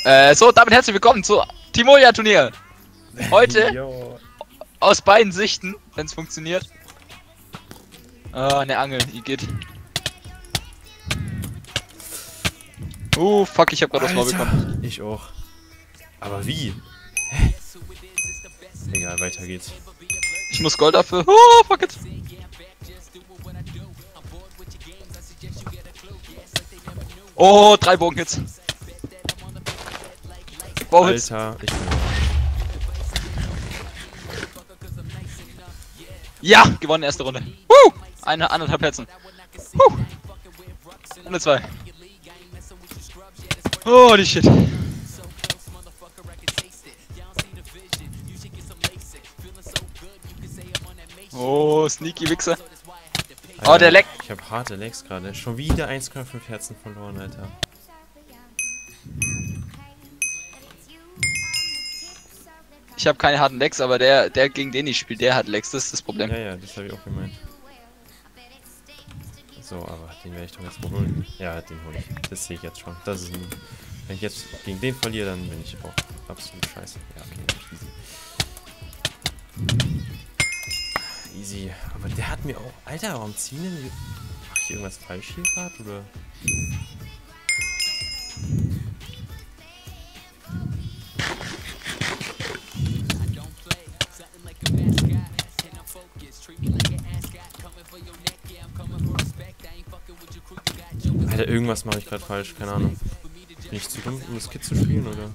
So, damit herzlich willkommen zu Timoja Turnier. Heute Jo. aus beiden Sichten, wenn es funktioniert. Eine Angel, die geht. Fuck, ich hab gerade das Mal bekommen. Ich auch. Aber wie? Hä? Egal, weiter geht's. Ich muss Gold dafür. Oh, fuck it. Oh, 3 Bogenhits. Bauhits. Alter, ich bin... Ja, gewonnen, erste Runde. Anderthalb Herzen. Runde 2. Holy shit. Oh, sneaky Wichser. Alter, Oh, der leckt. Ich hab harte Lecks gerade. Schon wieder 1,5 Herzen verloren, Alter. Ich habe keine harten Lecks, aber der gegen den ich spiele, der hat Lecks, das ist das Problem. Ja, das habe ich auch gemeint. So, aber den werde ich doch jetzt mal holen. Ja, den hole ich. Das sehe ich jetzt schon. Das ist ein... Wenn ich jetzt gegen den verliere, dann bin ich auch absolut scheiße. Ja, okay, easy. Easy. Aber der hat mir auch... Alter, warum ziehen denn... Mach ich irgendwas falsch hier gerade, oder? Alter, irgendwas mache ich gerade falsch, keine Ahnung. Bin ich zu dumm, um das Kit zu spielen, oder?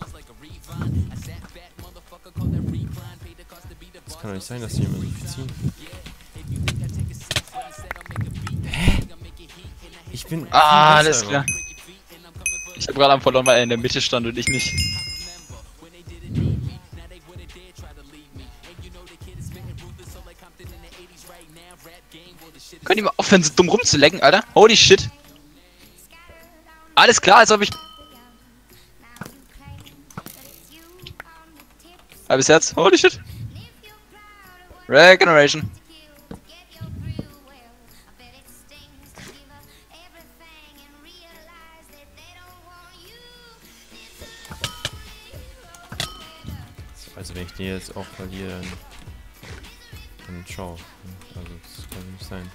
Das kann doch nicht sein, dass die immer so viel ziehen. Hä? Ich bin... alles klar. Ich habe gerade am verloren, weil er in der Mitte stand und ich nicht. Könnt ihr mal aufhören, so dumm rumzulecken, Alter? Holy shit. Alles klar, als ob ich... Halbes Herz. Holy shit. Regeneration. Also wenn ich den jetzt auch verliere, dann ciao. Also das kann nicht sein.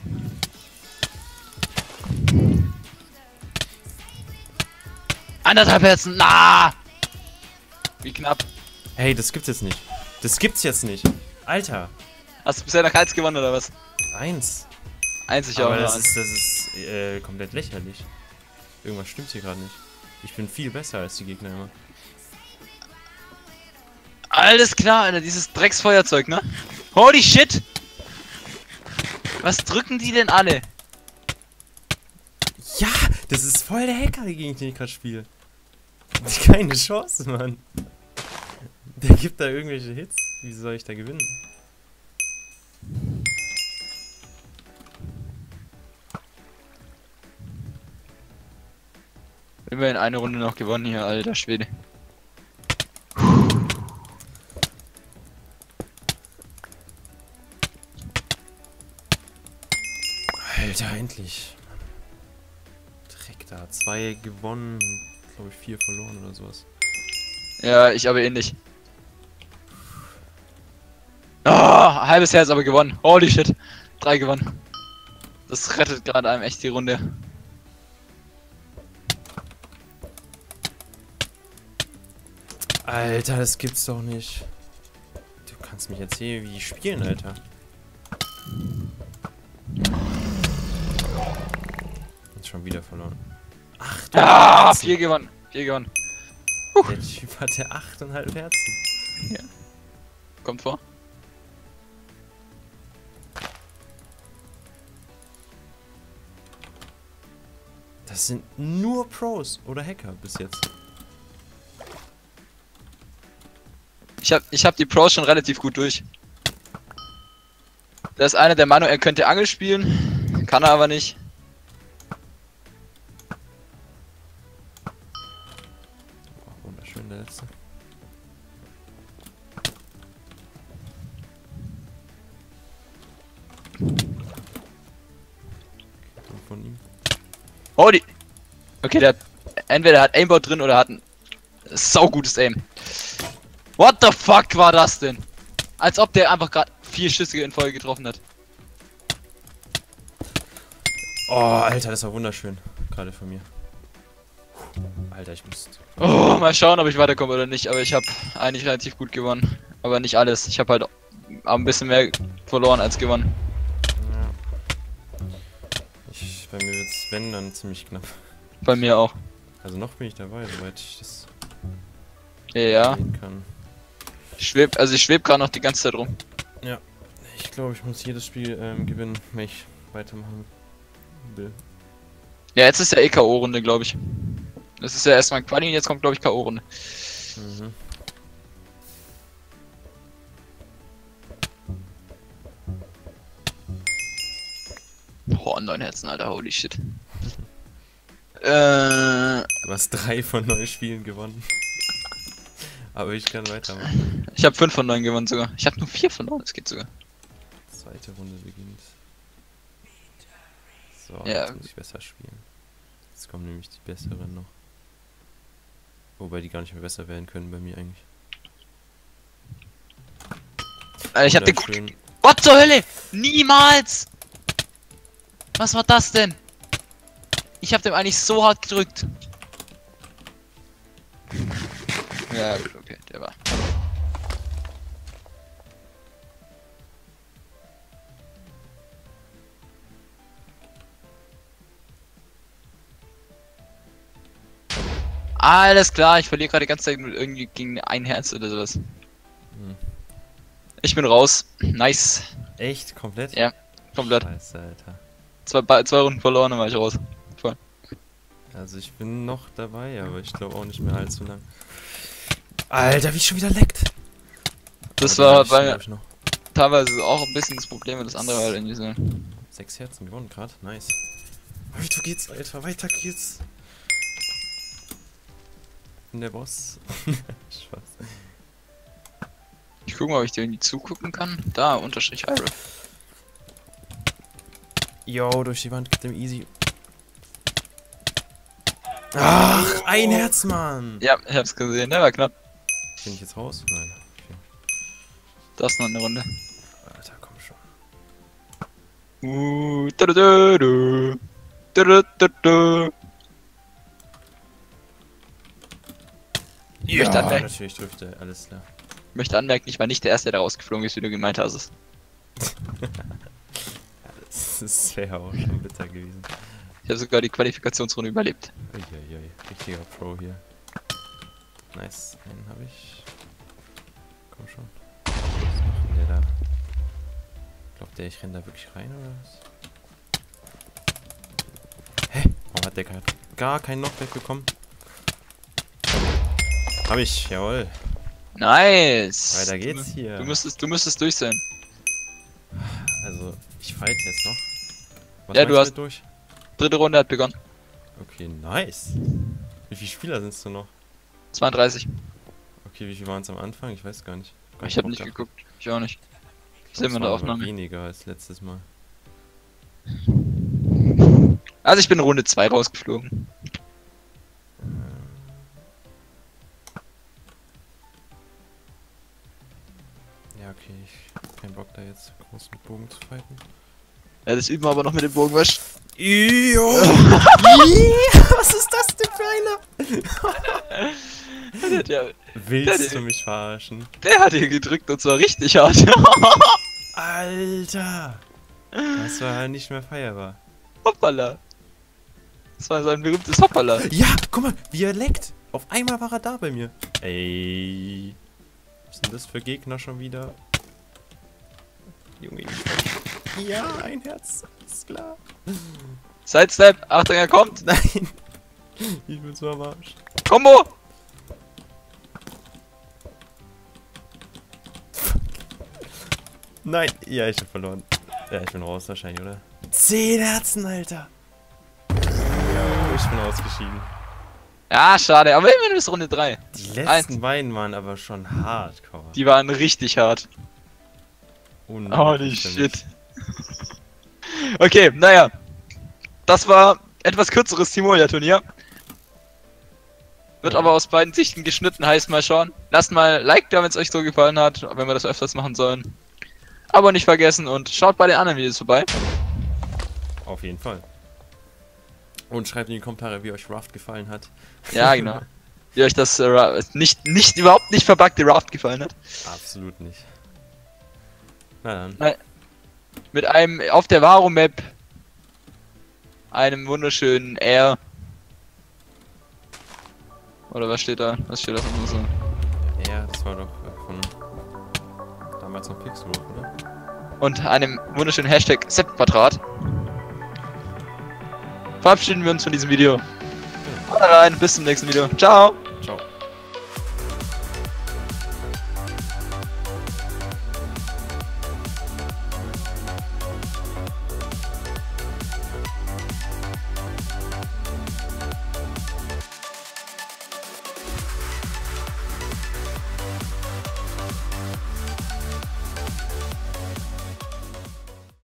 Anderthalb Herzen. Na! Wie knapp. Hey, das gibt's jetzt nicht. Das gibt's jetzt nicht. Alter. Hast du bisher noch keins gewonnen oder was? 1. Einzig auch Aber nur das eins. ist komplett lächerlich. Irgendwas stimmt hier gerade nicht. Ich bin viel besser als die Gegner immer. Alles klar, Alter, dieses Drecksfeuerzeug, ne? Holy shit! Was drücken die denn alle? Ja, das ist voll der Hacker, gegen den ich gerade spiele. Keine Chance, Mann. Der gibt da irgendwelche Hits. Wie soll ich da gewinnen? Immerhin eine Runde noch gewonnen hier, alter Schwede. Alter, endlich. Dreck da. 2 gewonnen und, glaube ich, 4 verloren oder sowas. Ja, ich aber ähnlich. Halbes Herz aber gewonnen. Holy shit. 3 gewonnen. Das rettet gerade einem echt die Runde. Alter, das gibt's doch nicht. Du kannst mich erzählen, wie die spielen, Alter. Und schon wieder verloren. 8. 4 gewonnen. 4 gewonnen. Der Typ hatte 8,5 Herzen. Ja. Kommt vor. Das sind nur Pros oder Hacker bis jetzt. Ich hab die Pros schon relativ gut durch. Da ist einer der Meinung, er könnte Angel spielen. Kann er aber nicht. Oh, wunderschön, der letzte. Von ihm. Oh, die... Okay, der... Entweder hat Aimbot drin oder hat einen Saugutes Aim. What the fuck war das denn? Als ob der einfach gerade 4 Schüsse in Folge getroffen hat. Oh, Alter, das war wunderschön. Gerade von mir. Alter, ich muss... Oh, mal schauen, ob ich weiterkomme oder nicht. Aber ich habe eigentlich relativ gut gewonnen. Aber nicht alles. Ich habe halt auch ein bisschen mehr verloren als gewonnen. Ja. Bei mir wird's, wenn, dann ziemlich knapp. Bei mir auch. Also noch bin ich dabei, soweit ich das Ja. sehen kann. Ich schweb gerade noch die ganze Zeit rum. Ja. Ich glaube, ich muss jedes Spiel gewinnen, wenn ich weitermachen will. Ja, jetzt ist ja eh K.O.-Runde, glaube ich. Das ist ja erstmal Quali und jetzt kommt, glaube ich, K.O.-Runde. Mhm. Boah, 9 Herzen, Alter, holy shit. Du hast 3 von 9 Spielen gewonnen. Aber ich kann weitermachen. Ich habe 5 von 9 gewonnen sogar. Ich habe nur 4 von 9, das geht sogar. Zweite Runde beginnt. So, Ja. jetzt muss ich besser spielen. Jetzt kommen nämlich die besseren noch. Wobei die gar nicht mehr besser werden können bei mir eigentlich. Alter, ich hab den... Wunderschön. What zur Hölle? Niemals! Was war das denn? Ich hab dem eigentlich so hart gedrückt. Ja, gut, okay, der war. Alles klar, ich verliere gerade die ganze Zeit mit irgendwie gegen ein Herz oder sowas. Hm. Ich bin raus. Nice. Echt? Komplett? Ja, komplett. Scheiße, Alter. Zwei Runden verloren, dann war ich raus. Voll. Also ich bin noch dabei, aber ich glaube auch nicht mehr allzu lang. Alter, wie es schon wieder leckt! Das Aber war den bei hab ich noch teilweise auch ein bisschen das Problem, das andere war halt irgendwie so. 6 Herzen gewonnen gerade, nice. Weiter geht's, Alter, weiter geht's. Und der Boss. Spaß. Ich guck mal, ob ich dir irgendwie zugucken kann. Da, Unterstrich Iron. Yo, durch die Wand geht dem easy. Ach, ein Herz, Mann! Ja, ich hab's gesehen, der war knapp. Bin ich jetzt raus? Nein. Okay. Das ist noch eine Runde. Alter, komm schon. Tudududu. Tudududu. Ich möchte anmerken, natürlich trifft er, alles klar. ich war nicht der Erste, der rausgeflogen ist, wie du gemeint hast. Das wäre auch schon bitter gewesen. Ich habe sogar die Qualifikationsrunde überlebt. Uiuiui, richtiger Pro hier. Nice, einen habe ich. Komm schon. Was macht denn der da? Glaubt der, ich renne da wirklich rein oder was? Hä? Warum hat der gar keinen Knockback bekommen? Hab ich, jawohl. Nice! Weiter geht's hier. Du müsstest durch sein. Also, ich fight jetzt noch. Was Ja, du meinst hast- durch? Dritte Runde hat begonnen. Okay, nice. Wie viele Spieler sind du noch? 32. Okay, wie viele waren es am Anfang? Ich weiß gar nicht. Ich habe nicht geguckt. Ich auch nicht. Sehen wir in der Aufnahme. Weniger als letztes Mal. Also ich bin in Runde 2 rausgeflogen. Ja, okay, ich hab keinen Bock da jetzt groß mit Bogen zu fighten. Ja, das üben wir aber noch mit dem Bogenwasch. Jo! Was ist das denn für einer? Willst du mich verarschen? Der hat hier gedrückt und zwar richtig hart. Alter! Das war halt nicht mehr feierbar. Hoppala. Das war sein berühmtes Hoppala. Ja, guck mal, wie er leckt. Auf einmal war er da bei mir. Ey. Was sind das für Gegner schon wieder? Junge. Ja, ein Herz. Ist klar. Sidestep, Achtung, er kommt. Nein. Ich bin so am Arsch. Combo. Nein. Ja, ich hab verloren. Ja, ich bin raus wahrscheinlich, oder? 10 Herzen, Alter. Ja, ich bin ausgeschieden. Ja, schade, aber immerhin ist Runde 3. Die letzten beiden waren aber schon hardcore. Die waren richtig hart. Unmöglich Holy für mich. shit. Okay, naja. Das war etwas kürzeres Timolia-Turnier. Wird aber aus beiden Sichten geschnitten, heißt mal schauen. Lasst mal Like da, wenn es euch so gefallen hat, wenn wir das öfters machen sollen. Aber nicht vergessen und schaut bei den anderen Videos vorbei. Auf jeden Fall. Und schreibt in die Kommentare, wie euch Raft gefallen hat. Ja, genau. Wie euch das überhaupt nicht verbuggte Raft gefallen hat. Absolut nicht. Na dann. Nein. Mit einem auf der Varo Map, einem wunderschönen Air. Oder was steht da? Was steht da von so? Ja, das war doch von damals noch Pixelwolf, oder? Und einem wunderschönen Hashtag Sepp-Quadrat. Verabschieden wir uns von diesem Video. Haut rein, bis zum nächsten Video. Ciao!